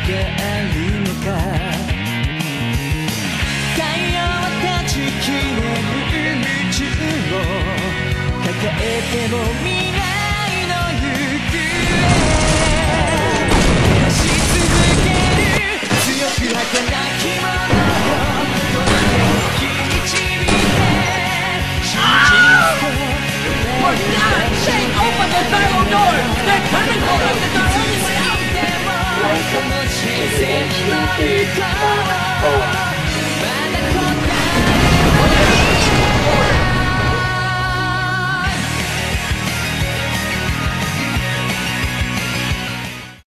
があるのか。太陽は断ち切れる宇宙を抱えても未来の行方照らし続ける強く儚きものよ。この手を導いて真実と For God's sake, open the silo doors! They're coming for us! It's our only way out! この人生の向こう